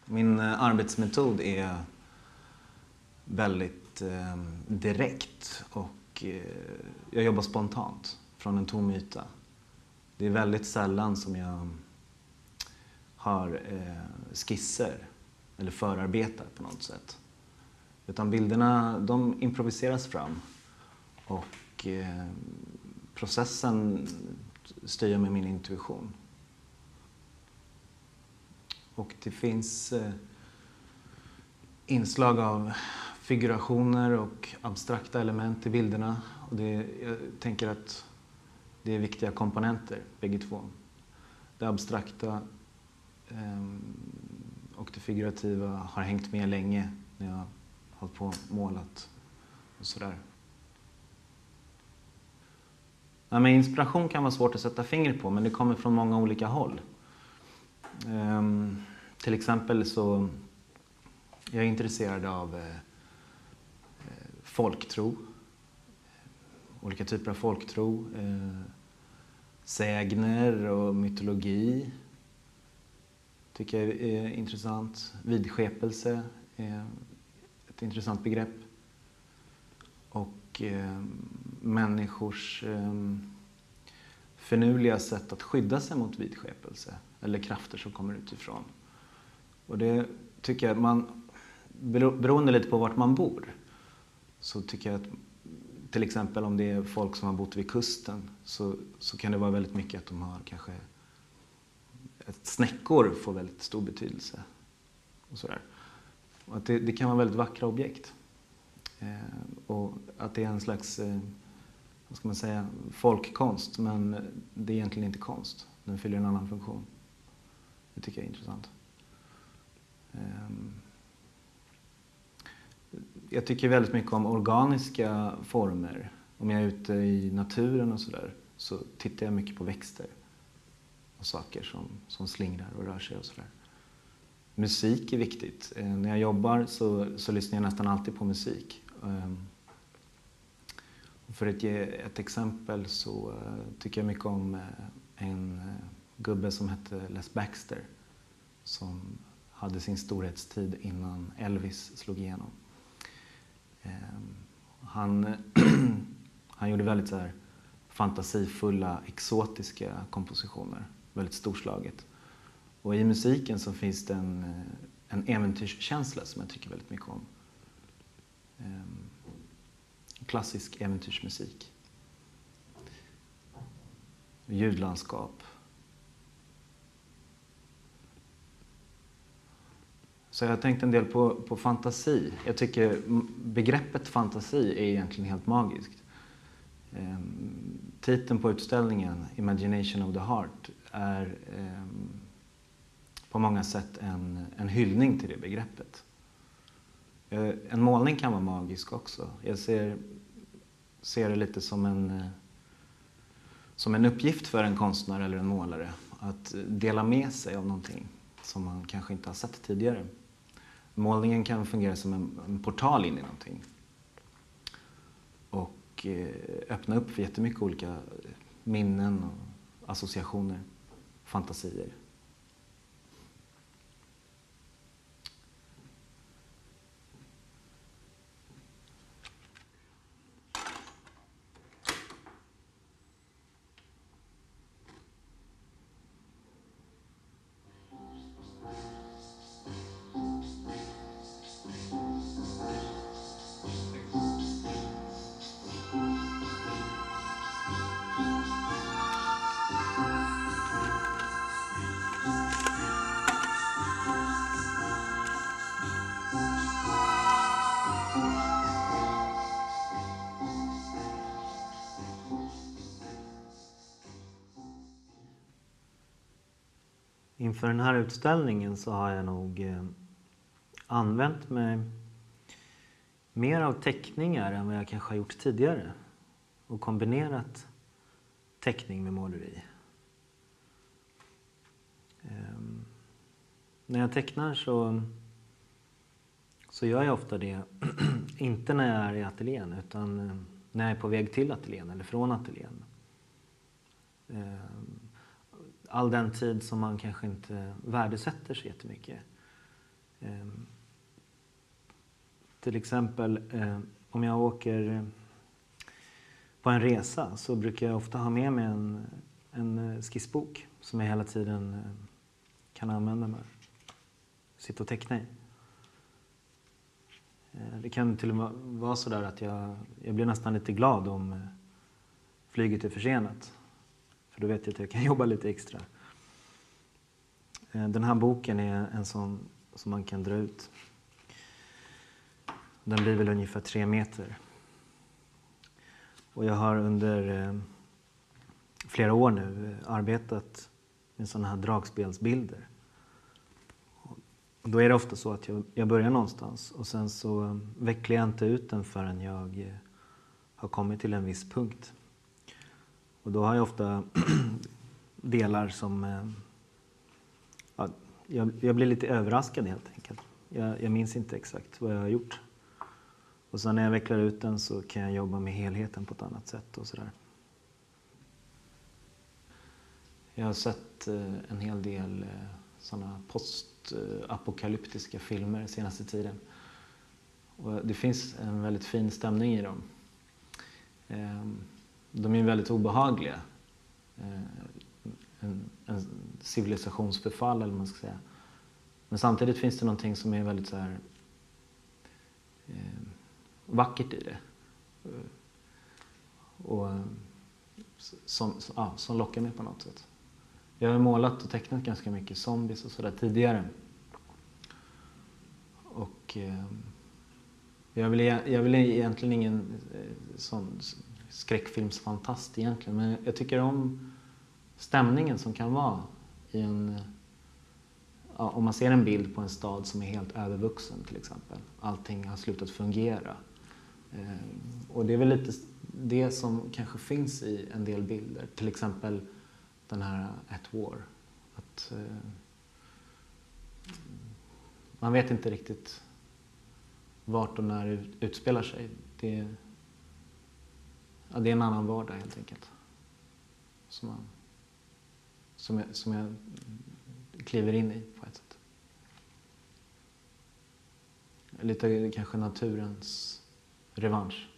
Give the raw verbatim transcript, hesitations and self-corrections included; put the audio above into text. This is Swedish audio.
Min arbetsmetod är väldigt eh, direkt och eh, jag jobbar spontant från en tom yta. Det är väldigt sällan som jag har eh, skisser eller förarbetar på något sätt. Utan bilderna, de improviseras fram och eh, processen styr jag med min intuition. Och det finns eh, inslag av figurationer och abstrakta element i bilderna. Och det, jag tänker att det är viktiga komponenter, bägge två. Det abstrakta eh, och det figurativa har hängt med länge när jag har hållit på och målat och sådär. Ja, men inspiration kan vara svårt att sätta fingret på, men det kommer från många olika håll. Um, till exempel så jag är intresserad av eh, folktro, olika typer av folktro, eh, sägner och mytologi tycker jag är intressant. Vidskepelse är ett intressant begrepp. Och eh, människors eh, förnuliga sätt att skydda sig mot vidskepelse eller krafter som kommer utifrån. Och det tycker jag, man, beroende lite på vart man bor, så tycker jag att till exempel om det är folk som har bott vid kusten så, så kan det vara väldigt mycket att de har kanske att snäckor får väldigt stor betydelse. Och sådär. Och att det, det kan vara väldigt vackra objekt. Eh, och att det är en slags eh, vad ska man säga, folkkonst, men det är egentligen inte konst. Den fyller en annan funktion. Det tycker jag är intressant. Jag tycker väldigt mycket om organiska former. Om jag är ute i naturen och sådär så tittar jag mycket på växter och saker som, som slingrar och rör sig och sådär. Musik är viktigt. När jag jobbar så, så lyssnar jag nästan alltid på musik. För att ge ett exempel så tycker jag mycket om en gubbe som hette Les Baxter som hade sin storhetstid innan Elvis slog igenom. Han, han gjorde väldigt så här fantasifulla, exotiska kompositioner, väldigt storslaget. Och i musiken så finns det en, en äventyrskänsla som jag tycker väldigt mycket om. Klassisk äventyrsmusik. Ljudlandskap. Så jag har tänkt en del på, på fantasi. Jag tycker begreppet fantasi är egentligen helt magiskt. Ehm, titeln på utställningen, Imagination of the Heart, är ehm, på många sätt en, en hyllning till det begreppet. Ehm, en målning kan vara magisk också. Jag ser, ser det lite som en, som en uppgift för en konstnär eller en målare att dela med sig av någonting som man kanske inte har sett tidigare. Målningen kan fungera som en, en portal in i någonting. Och eh, öppna upp för jättemycket olika minnen och associationer, fantasier. Inför den här utställningen så har jag nog eh, använt mig mer av teckningar än vad jag kanske har gjort tidigare. Och kombinerat teckning med måleri. Eh, när jag tecknar så, så gör jag ofta det, inte när jag är i ateljén utan eh, när jag är på väg till ateljén eller från ateljén. Eh, all den tid som man kanske inte värdesätter så jättemycket. Eh, till exempel eh, om jag åker på en resa så brukar jag ofta ha med mig en, en skissbok som jag hela tiden eh, kan använda mig. Sitta och teckna i. Eh, det kan till och med vara så där att jag, jag blir nästan lite glad om eh, flyget är försenat. För då vet jag att jag kan jobba lite extra. Den här boken är en sån som man kan dra ut. Den blir väl ungefär tre meter. Och jag har under flera år nu arbetat med sådana här dragspelsbilder. Och då är det ofta så att jag, jag börjar någonstans och sen så vecklar jag inte ut den förrän jag har kommit till en viss punkt. Och då har jag ofta delar som... Ja, jag, jag blir lite överraskad helt enkelt. Jag, jag minns inte exakt vad jag har gjort. Och sen när jag vecklar ut den så kan jag jobba med helheten på ett annat sätt och sådär. Jag har sett en hel del sådana postapokalyptiska filmer senaste tiden. Och det finns en väldigt fin stämning i dem. De är väldigt obehagliga. En, en civilisationsförfall eller vad man ska säga. Men samtidigt finns det någonting som är väldigt så här, eh, vackert i det. Och som, ja, som lockar mig på något sätt. Jag har målat och tecknat ganska mycket zombies och sådär tidigare. Och eh, jag vill, jag vill egentligen ingen eh, sån skräckfilmsfantast egentligen. Men jag tycker om stämningen som kan vara i en... Ja, om man ser en bild på en stad som är helt övervuxen till exempel. Allting har slutat fungera. Eh, och det är väl lite det som kanske finns i en del bilder. Till exempel den här At War. Att, eh, man vet inte riktigt vart och när det utspelar sig. Det, ja, det är en annan vardag helt enkelt. Som man... Som jag, som jag kliver in i på ett sätt. Lite kanske naturens revansch.